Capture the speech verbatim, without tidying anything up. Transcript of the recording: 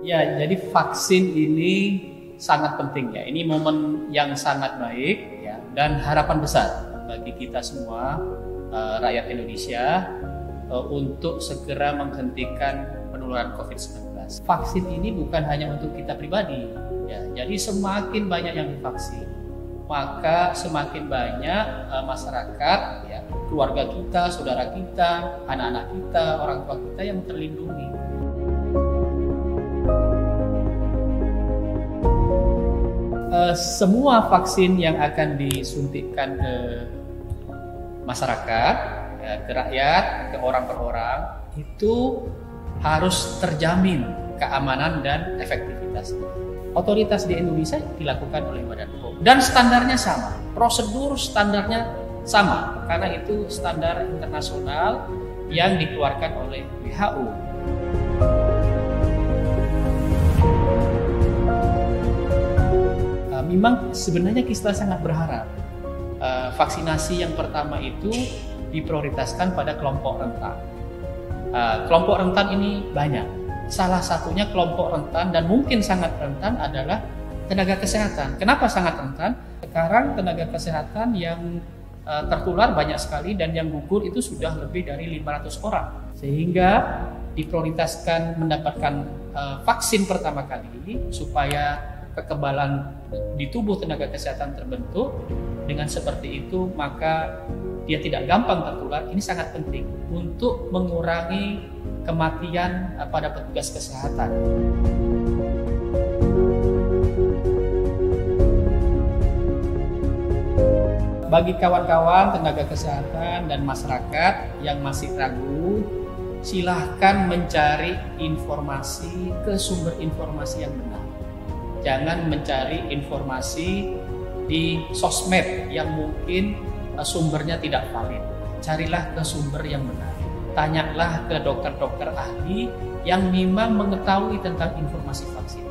Ya, jadi vaksin ini sangat penting ya. Ini momen yang sangat baik ya, dan harapan besar bagi kita semua uh, rakyat Indonesia uh, untuk segera menghentikan penularan covid sembilan belas. Vaksin ini bukan hanya untuk kita pribadi ya. Jadi semakin banyak yang divaksin, maka semakin banyak uh, masyarakat ya, keluarga kita, saudara kita, anak-anak kita, orang tua kita yang terlindungi. Uh, semua vaksin yang akan disuntikkan ke masyarakat, ya, ke rakyat, ke orang per orang, itu harus terjamin keamanan dan efektivitasnya. Otoritas di Indonesia dilakukan oleh Badan P O M dan standarnya sama, prosedur standarnya sama, karena itu standar internasional yang dikeluarkan oleh W H O. Memang sebenarnya kita sangat berharap uh, vaksinasi yang pertama itu diprioritaskan pada kelompok rentan. Uh, kelompok rentan ini banyak. Salah satunya kelompok rentan dan mungkin sangat rentan adalah tenaga kesehatan. Kenapa sangat rentan? Sekarang tenaga kesehatan yang uh, tertular banyak sekali dan yang gugur itu sudah lebih dari lima ratus orang. Sehingga diprioritaskan mendapatkan uh, vaksin pertama kali supaya kekebalan di tubuh tenaga kesehatan terbentuk. Dengan seperti itu maka dia tidak gampang tertular. Ini sangat penting untuk mengurangi kematian pada petugas kesehatan. Bagi kawan-kawan tenaga kesehatan dan masyarakat yang masih ragu, silahkan mencari informasi ke sumber informasi yang benar. Jangan mencari informasi di sosmed yang mungkin sumbernya tidak valid. Carilah ke sumber yang benar. Tanyalah ke dokter-dokter ahli yang memang mengetahui tentang informasi vaksin.